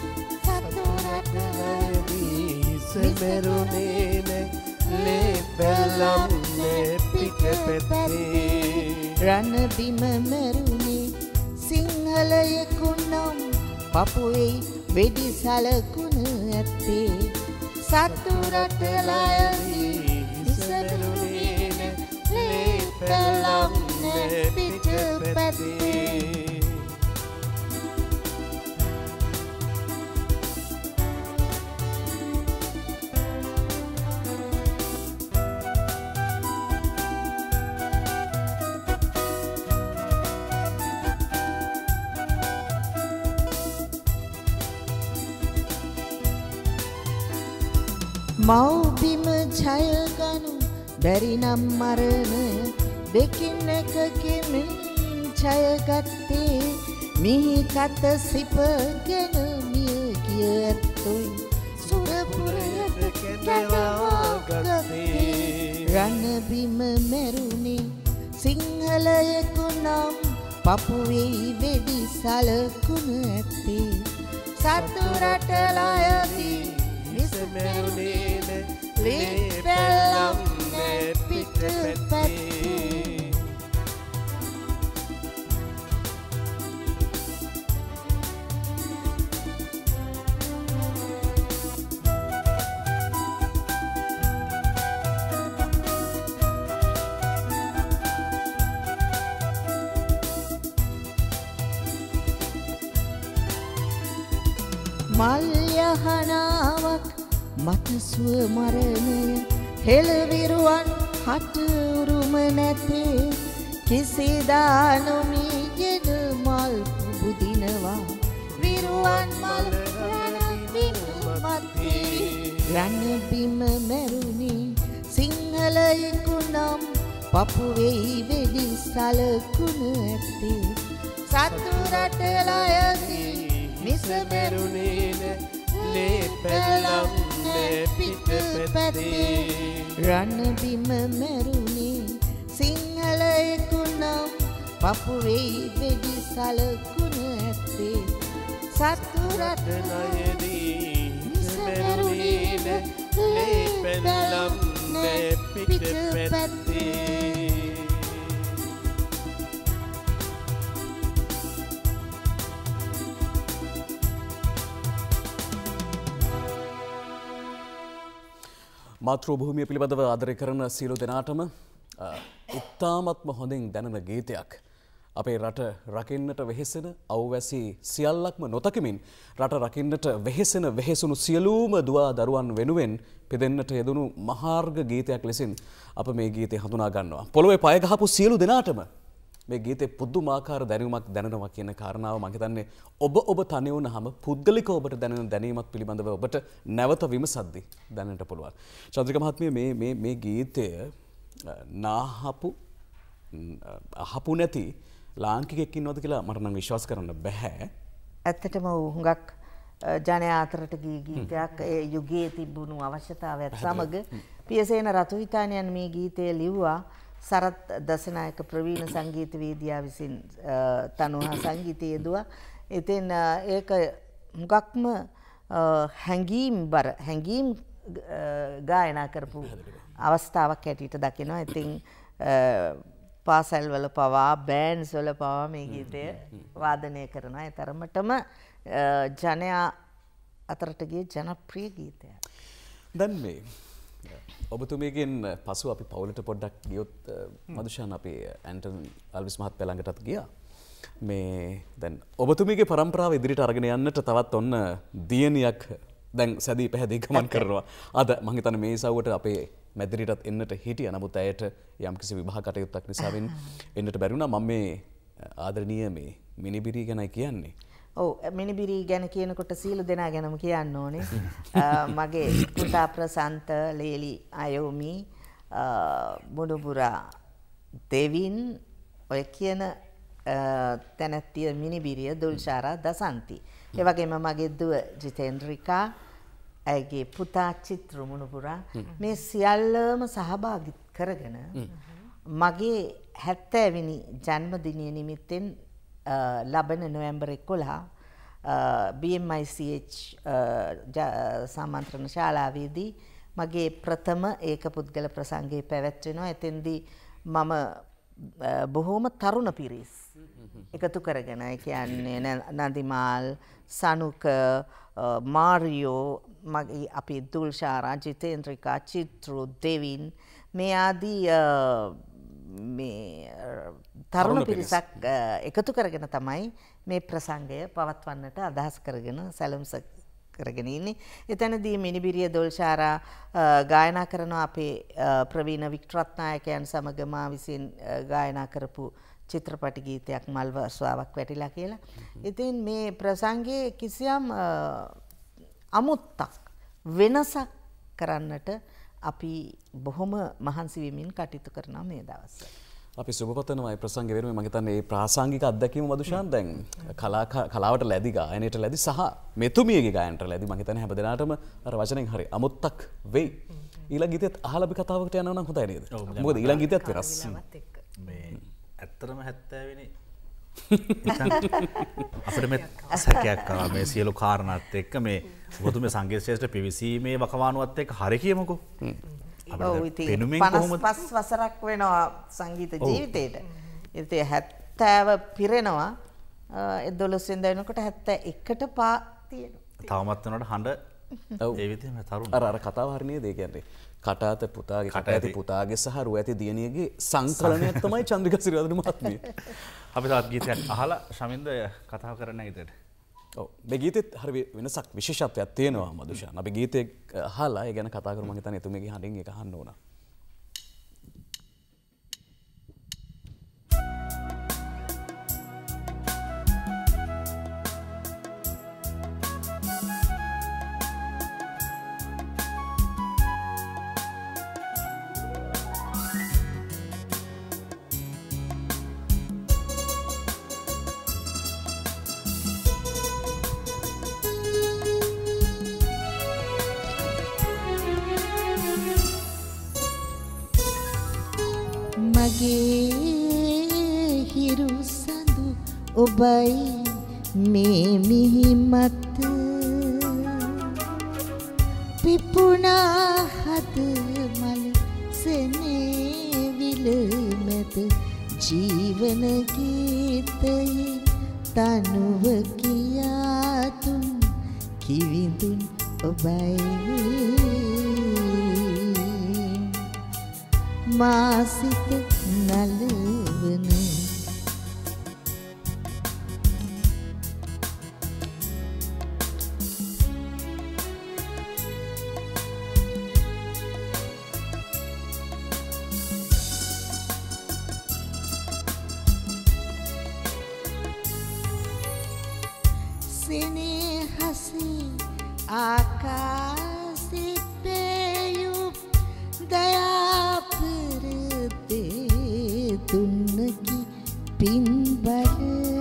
S21: සතුරටදී සෙමරුණේ ලේ බැලම්නේ පිටපැත්තේ රණබිම මැරුණේ සිංහලයෙකු නම් පපුවේ වෙඩි සලකුණ ඇත්තේ සතුරට ලයදී Pelamne pitupati මව්බිම ජයගනු බැරිනම් මරණය දෙකින් එකකින් ජයගත්තේ මිහි කත සිපගෙන මිය ගිය ඇත්තොයි සුරපුරයට කැඳවාගත්තේ රණබිම මැරුණේ සිංහලයෙකු නම් පපුවෙයි වෙඩි සලකුණ ඇත්තේ සතුරට ලයදී මිස මැරුණේ ලේ පැල්ලම් නෑ පිට පැත්තේ මල්යහනාවක් මතසුව මරණය හෙළවිරුවන් හට උරුම නැතේ කිසිදා නොමීගෙන මල් පුබුදිනවා විරුවන් මල් රණබිම මතේ රණබිම මැරුණේ සිංහලයෙකු නම් පපුවෙයි වෙඩි සලකුණ ඇත්තේ සතුරට ලයදී මිස මැරුණේ ලේ පැල්ලම් නෑ පිට පැත්තේ රණබිම මැරුණේ සිංහලයෙකු නම් පපුවෙයි වෙඩි සලකුණ ඇත්තේ සතුරට ලයදී මිස මැරුණේ ලේ පැල්ලම් නෑ පිට පැත්තේ
S2: මාතෘ භූමිය පිළිබඳව ආදරය කරන සියලු දෙනාටම ඉතාමත්ම හොඳින් දැනෙන ගීතයක්. අපේ රට රකින්නට වෙහෙසෙන අවවැසි සියල්ලක්ම නොතකමින් රට රකින්නට වෙහෙසෙන වෙහෙසුණු සියලුම දුවා දරුවන් වෙනුවෙන් පිදෙන්නට යෙදුණු මහාර්ග ගීතයක් ලෙසින් අප මේ ගීතය හඳුනා ගන්නවා. පොළොවේ පය ගහපු සියලු දෙනාටම මේ ගීතේ පුදුමාකාර දැනුමක් දැනෙනවා කියන කාරණාව මම හිතන්නේ ඔබ තනි වුණාම පුද්ගලිකව ඔබට දැනෙන දැනීමක් පිළිබඳව ඔබට නැවත විමසද්දී දැනෙන්න පුළුවන්. චන්ද්‍රිකා මහත්මිය මේ ගීතය අහපු නැති ලාංකිකයෙක් ඉන්නවද කියලා මට නම් විශ්වාස කරන්න බෑ.
S1: ඇත්තටම හුඟක් ජනයා අතරට ගිය ගීතයක් ඒ යුගයේ තිබුණු අවශ්‍යතාවයත් සමග පියසේන රතුවිතානයන් මේ ගීතය ලිව්වා. සරත් දසනායක ප්‍රවීණ සංගීතවේදියා විසින් තනුහා සංගීතය යෙදුවා. ඉතින් ඒක හුඟක්ම හැඟීම් ගායනා කරපු අවස්ථාවක් හැටියට දකිනවා. ඉතින් පාසල් වල පවා බෑන්ඩ්ස් වල පවා මේ ගීතය වාදනය කරනවා. ඒ තරමටම ජනයා අතරට ගිය ජනප්‍රිය ගීතයක්.
S2: දැන් මේ ඔබතුමීගෙන් පසු අපි පවුලට පොඩ්ඩක් ගියොත් මදුෂාන් අපි ඇන්ටන් අල්විස් මහත්මයා ළඟටත් ගියා. මේ දැන් ඔබතුමීගේ පරම්පරාව ඉදිරියට අරගෙන යන්නට තවත් ඔන්න දියණියක් දැන් සැදී පැහැදී ගමන් කරනවා. අද මම හිතන්නේ මේ සවුවට අපේ මැදිරියටත් එන්නට හිටියා. නමුත් ඇයට යම්කිසි විවාහ කටයුත්තක් නිසාවෙන් එන්නට බැරි වුණා. මම මේ ආදරණීය මේ මිනිබිරි ගැනයි කියන්නේ.
S1: ඔව් මිනිබිරි ගැන කියනකොට සියලු දෙනා ගැනම කියන්න ඕනේ. මගේ පුතා ප්‍රසන්ත ලේලි අයෝමි මුණුබුරා දෙවින් ඔය කියන තැනැත්තිය මිනිබිරිය දුල්ෂාරා දසන්ති. ඒ වගේම මගේ දුව ජිතේන්ද්‍රිකා ඇගේ පුතා චිත්‍ර මුණුබුරා මේ සියල්ලම සහභාගී කරගෙන මගේ 70 වෙනි ජන්මදිනය නිමිත්තෙන් ලබන නොවැම්බර් 11 BMICH සාමන්ත්‍රණ ශාලාවේදී මගේ ප්‍රථම ඒක පුද්ගල ප්‍රසංගය පැවැත්වෙනවා. එතෙන්දී මම බොහෝම තරුණ පිරිස් එකතු කරගෙන ඒ කියන්නේ නන්දිමාල් සනුක මාරියෝ මගේ අපේ දුල්ෂාරා ජිතේන්ද්‍රිකා චිත්‍රු දෙවින් මේ ආදී මේ තරුණ පිරිසක් එකතු කරගෙන තමයි මේ ප්‍රසංගය පවත්වන්නට අදහස් කරගෙන සැලුම් කරගෙන ඉන්නේ. එතනදී මිනිබිරිය දොල්ෂාරා ගායනා කරන අපේ ප්‍රවීණ වික්ටරත්නායකයන් සමග මා විසින් ගායනා කරපු චිත්‍රපට ගීතයක් මල් වර්ෂාවක් වැටිලා කියලා. ඉතින් මේ ප්‍රසංගයේ කිසියම් අමුත්තක් වෙනසක් කරන්නට අපි බොහොම මහන්සි වෙමින් කටයුතු කරනවා මේ දවස්වල.
S2: අපි සුබපතනවා මේ ප්‍රසංග වෙනුවෙන් මම හිතන්නේ මේ ප්‍රාසංගික අත්දැකීම මදුෂාන් දැන් කලාවට ලැබි ගායනයට ලැබි සහ මෙතුමියගේ ගායනට ලැබි මම හිතන්නේ හැමදෙනාටම අර වචනෙන් හරි අමුත්තක් වෙයි. ඊළඟ ගීතයත් අහලා අපි කතාවකට යනවා නම් හොඳයි නේද? මොකද ඊළඟ ගීතයත් වෙනස්.
S3: මේ ඇත්තටම 70 වෙනි අපිට මේ සැකයක් ආවා මේ සියලු කාරණාත් එක්ක මේ ඔබතුමේ සංගීත ශාස්ත්‍ර පිවිසීමේ වකවානුවත් එක්ක හරි කියමුකෝ.
S1: ඔව් ඉතින් 55 වසරක් වෙනවා සංගීත ජීවිතේට. ඉතින් 70 පිරෙනවා 12 වෙනිදා වෙනකොට 71ට පා තියෙනවා.
S3: තවමත් වෙනකොට හඬ ඒ විදිහම තරුණ.
S2: අර කතාව හරි නේද? ඒ කියන්නේ කට ඇති පුතාගේ සහ රුව ඇති දියණියගේ සංකලනයක් තමයි චන්ද්‍රිකා සිරිවර්ධන මහත්මිය.
S3: අපි තවත් ගීතයක් අහලා ශමින්ද කතා කරන්න ඉතින්.
S2: ඔව් මේ ගීතෙත් හරි වෙනසක් විශේෂත්වයක් තියෙනවා මදුෂාන්. අපි ගීතේ අහලා ඒ ගැන කතා කරමු. මම හිතන්නේ එතුමියගේ හඬින් ඒක අහන්න ඕන.
S21: හිරු සඳු ඔබයි මේ මිහිමත් පිපුණා හද මල සෙනෙවිල මැද ජීවන ගීතයේ තනුව කියාතුන් කිවිඳුන් ඔබයි මාසිත නලවන සෙනෙහසේ ආකාශෙ පෙයු දයාපර තුන්නකි පින්බර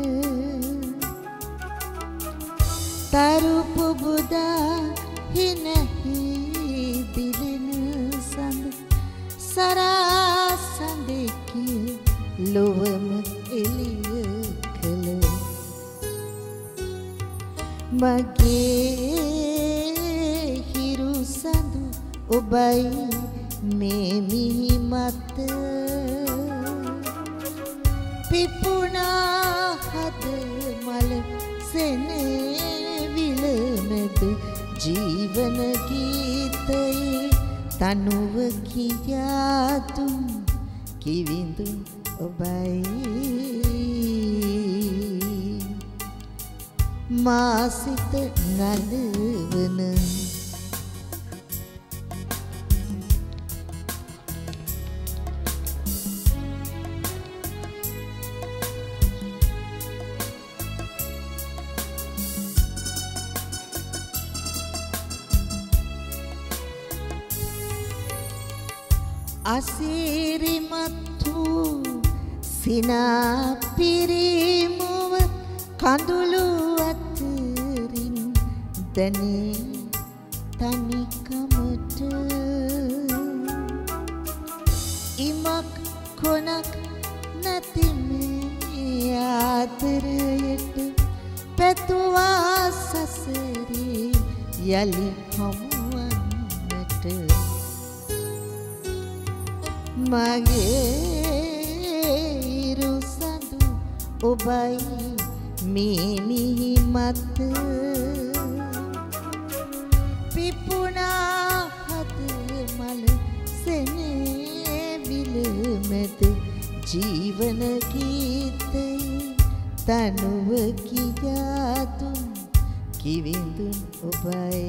S21: තරු පුබුදා හිනහි දිලෙන සඳ සරාසඳකි ලොවම එළිය කළ මගේ හිරු සඳු ඔබයි මේ මිහිමත පිපුණා හද මල සෙනෙවිල මැද ජීවන ගීතයේ තනුව කියාතුන් කිවිඳුන් ඔබයි මාසිත නලවන අසිරිමත්තු සිනා පිරිමුව කඳුළු අතරින් දැනේ තනිකමට ඉමක් කොනක් නැති මේ ආදරයට පැතුවා සසරේ යලි හමුවන්නට මගේ ඉරු සඳු ඔබයි මේ මිහිමත පිපුණා හද මල සෙනෙවිල මැද ජීවන ගීතයේ තනුව කියාතුන් කිවිඳුන් ඔබයි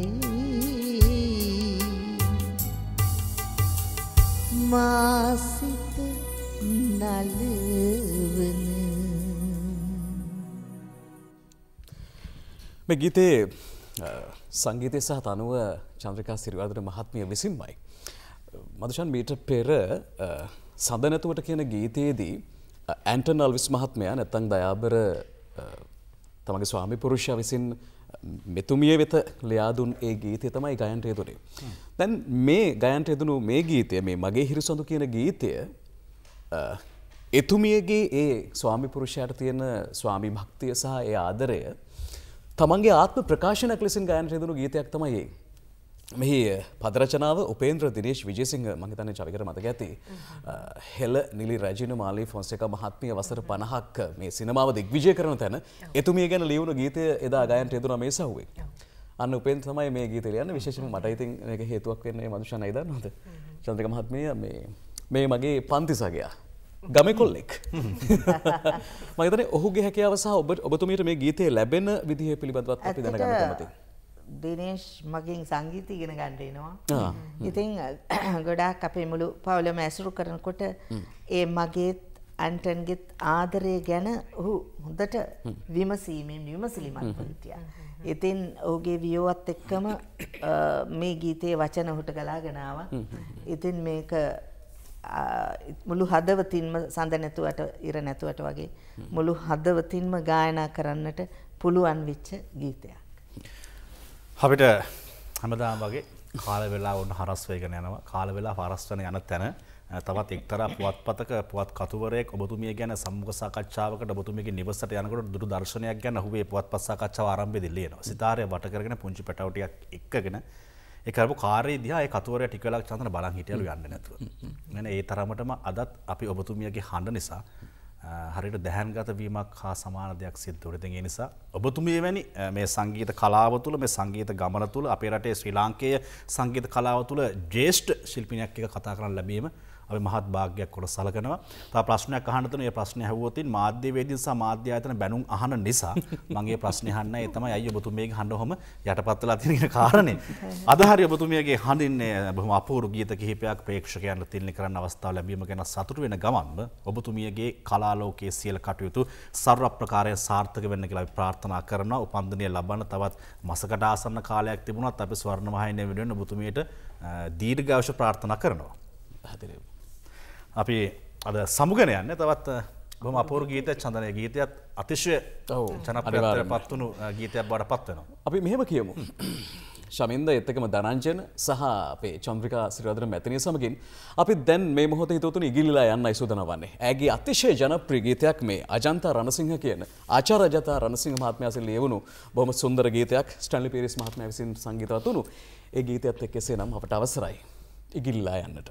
S21: මාසිත නලවන
S2: මේ ගීතේ සංගීතය සහ තනුව චන්ද්‍රිකා සිරිවර්ධන මහත්මිය විසින්මයි. මදුෂන් මීට පෙර සඳ නැතුවට කියන ගීතයේදී ඇන්ටන් අල්විස් මහත්මයා නැත්නම් දයාබර තමගේ ස්වාමි පුරුෂයා විසින් මෙතුමිය වෙත ලියා දුන් ඒ ගීතය තමයි ගයන්ට යෙදුනේ. දැන් මේ ගයන්ට යෙදුණු මේ ගීතය මේ මගේ හිරිසොඳු කියන ගීතය එතුමියගේ ඒ ස්වාමි පුරුෂයාට තියෙන ස්වාමි භක්තිය සහ ඒ ආදරය තමන්ගේ ආත්ම ප්‍රකාශනයක් ලෙසින් ගයන්ට යෙදුණු ගීතයක් තමයි ඒ. මෙහි පද රචනාව උපේන්ද්‍ර දිනේෂ් විජේසිංහ මම හිතන්නේ චවිකර මතක ඇති. හෙළ නිලි රැජින මාලි ෆොන්සේකා මහත්මිය වසර 50ක් මේ සිනමාව දිග්විජය කරන තැන එතුමිය ගැන ලියුණු ගීතය එදා ගයන්ට යෙදුණා මේ සහුවේ. අන්න උපේන්ද්‍ර තමයි මේ ගීතය ලියන්නේ. විශේෂයෙන්ම මට ඉතින් මේක හේතුවක් වෙන්නේ මදුෂා නයි දන්නවද? චන්ද්‍රිකා මහත්මිය මේ මගේ පන්ති සගයා. ගමේ කොල්ලෙක්. මම හිතන්නේ ඔහුගේ හැකියාව සහ ඔබතුමියට මේ ගීතය ලැබෙන විදිහ පිළිබඳවත් අපි දැනගන්න කැමතියි.
S1: දිනේෂ් මගෙන් සංගීත ඉගෙන ගන්න එනවා. ඉතින් ගොඩාක් අපේ මුළු පවුලම ඇසුරු කරනකොට ඒ මගේත් ඇන්ටන්ගෙත් ආදරය ගැන ඔහු හොඳට විමසිලිමත් හිටියා. ඉතින් ඔහුගේ වියෝවත් එක්කම මේ ගීතයේ වචන ඔහුට ගලාගෙන ආවා. ඉතින් මේක මුළු හදවතින්ම සඳ නැතුවට ඉර නැතුවට වගේ මුළු හදවතින්ම ගායනා කරන්නට පුළුවන් වෙච්ච ගීතයක්.
S3: අපිට හැමදාම වගේ කාල වේලා වුණ හරස් වේගෙන යනවා. කාල වේලා හරස් වෙන යන තැන තවත් එක්තරා පුවත්පතක පුවත් කතුවරයෙක් ඔබතුමිය ගැන සම්මුඛ සාකච්ඡාවකට ඔබතුමියගේ නිවසට යනකොට දුරු දර්ශනයක් ගැන අහුවේ පුවත්පත් සාකච්ඡාව ආරම්භයේදී ලියනවා. සිතාරය වට කරගෙන පුංචි පැටව ටිකක් එක්කගෙන ඒ කරපු කාර්යය දිහා ඒ කතුවරයා ටික වෙලාවක් චන්දන බලන් හිටියලු යන්නේ නැතුව. يعني ඒ තරමටම අදත් අපි ඔබතුමියගේ හඬ නිසා හරියට දැහැන්ගත වීමක් හා සමාන දෙයක් සිද්ධ වෙනවා. ඉතින් ඒ නිසා ඔබතුමිය වැනි මේ සංගීත කලාව තුළ මේ සංගීත ගමන තුළ අපේ රටේ ශ්‍රී ලාංකේය සංගීත කලාව තුළ ජ්‍යෙෂ්ඨ ශිල්පිනියක් එක්ක කතා කරන්න ලැබීම අපි මහත් භාග්‍යයක් කොට සලකනවා. තව ප්‍රශ්නයක් අහන්න තුන ඒ ප්‍රශ්නේ ඇහුවොත් මාධ්‍යවේදීන් සහ මාධ්‍ය ආයතන බැනුම් අහන නිසා මම මේ ප්‍රශ්නේ අහන්න ඒ තමයි අයියෝ ඔබතුමියගේ හඬ ඔහම යටපත් වෙලා තියෙන කාරණේ. අද හරිය ඔබතුමියගේ හඬින්නේ බොහොම අපූර්ව ගීත කිහිපයක් ප්‍රේක්ෂකයන්ට තිළින කරන්න අවස්ථාව ලැබීම ගැන සතුටු වෙන ගමන්ම ඔබතුමියගේ කලා ලෝකයේ සියලු කටයුතු සර්ව ප්‍රකාරයෙන් සාර්ථක වෙන්න කියලා අපි ප්‍රාර්ථනා කරනවා. උපන්දිනය ලබන්න තවත් මාසකට ආසන්න කාලයක් තිබුණත් අපි ස්වර්ණවාහිනිය වෙනුවෙන් ඔබතුමියට දීර්ඝායුෂ ප්‍රාර්ථනා කරනවා. පැහැදිලිව. අපි අද සමුගෙන යන්නේ තවත් බොහොම අපූර්ව ගීතයක් චන්දනයේ ගීතයත් අතිශය ජනප්‍රියත්වයට පත් වුණු ගීතයක් බවට පත් වෙනවා.
S2: අපි මෙහෙම කියමු. ශමින්ද එත් එක්කම ධනංජන සහ අපේ චන්ද්‍රිකා සිරිවර්ධන මැතිණිය සමගින් අපි දැන් මේ මොහොතේ හිතවතුනි ඉගිලිලා යන්නයි සූදානම් වන්නේ. ඇගේ අතිශය ජනප්‍රිය ගීතයක් මේ අජන්තා රණසිංහ කියන ආචාර්ය අජන්තා රණසිංහ මහත්මයා විසින් ලියවුණු බොහොම සුන්දර ගීතයක් ස්ටැන්ලි පීරිස් මහත්මයා විසින් සංගීතවත් වුණු ඒ ගීතයත් එක්ක එසේනම් අපට අවසරයි ඉගිලිලා යන්නට.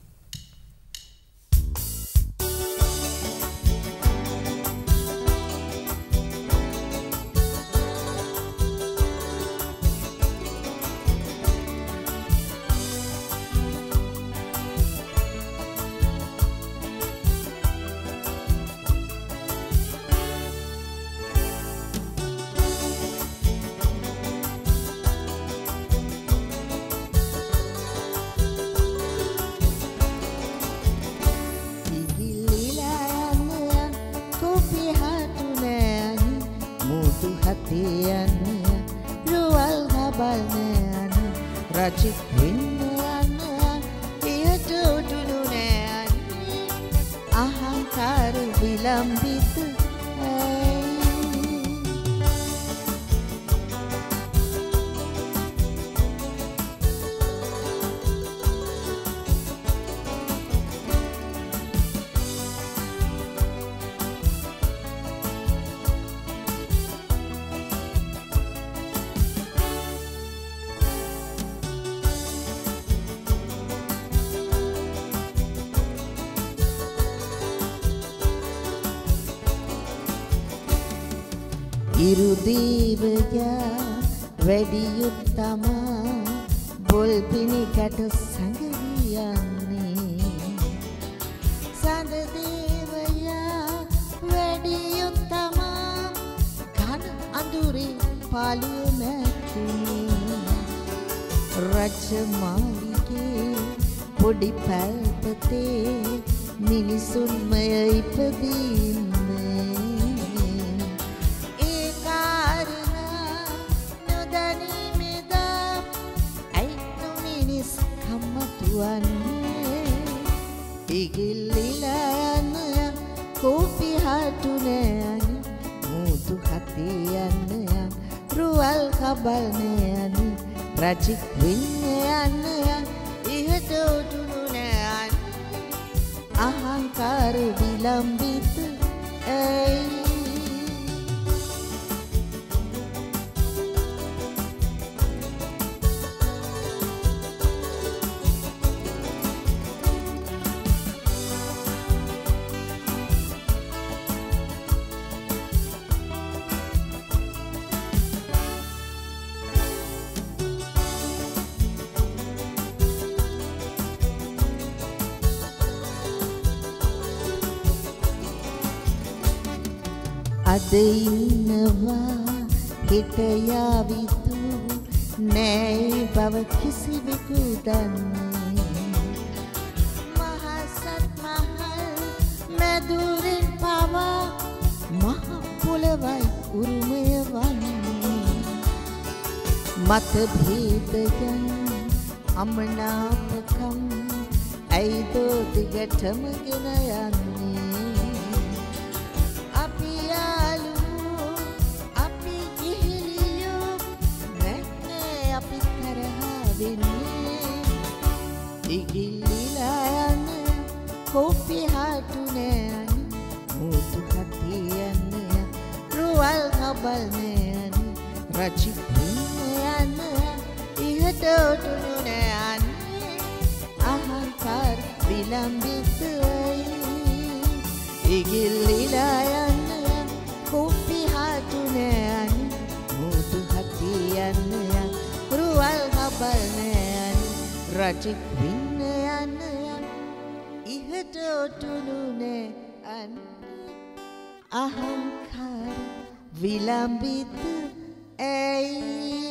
S21: ඉරුදීවයා වැඩියුත් තමා බොල්පිනි ගැට සැඟවියන්නේ සඳදේවයා වැඩියුත් තමා ඝන අඳුරේ පාළුව මැකුණේ රජමාලිගේ පොඩි පැල්පතේ මිනිසුන්මය ඉපදීම ඒ කාරණා නොදැනීමේද ඉගිල්ලිලා යන්න කෝපි හටුනේ යන්න මුතු හතේ යන්න රුවල් කබල්නේ යන්න රජික් වෙන්නේ යන්න ඉහට උඩුනු නෑ යන්න අහංකාර විලම්බිත ඇයි අද ඉන්නවා හෙට යාවිතු නෑ බව කිසිවෙකු දන්නේ මහසත් මහල් මැදුරෙන් පවා මහ පොළවයි උරුමය වන්නේ මත භේදයන් අමනාපකම් ඇයිදෝ දිගටම ගෙන යන්නේ ඉගිල්ලිලා යන්න කෝපි හටුනේ යන්න මුතු හතේ යන්න රුවල් කබල්නේ යන්න රජික් වෙන්නේ යන්න ඉහට උඩුනු නෑ යන්න අහංකාර විලම්බිතයි ඉගිල්ලිලා යන්න කෝපි හටුනේ යන්න මුතු හතේ යන්න රුවල් කබල්නේ රජෙක් වෙන්න යන්න ඉහට ඔටුනු නෑ අන්න අහංකාර විලම්බිත ඇයි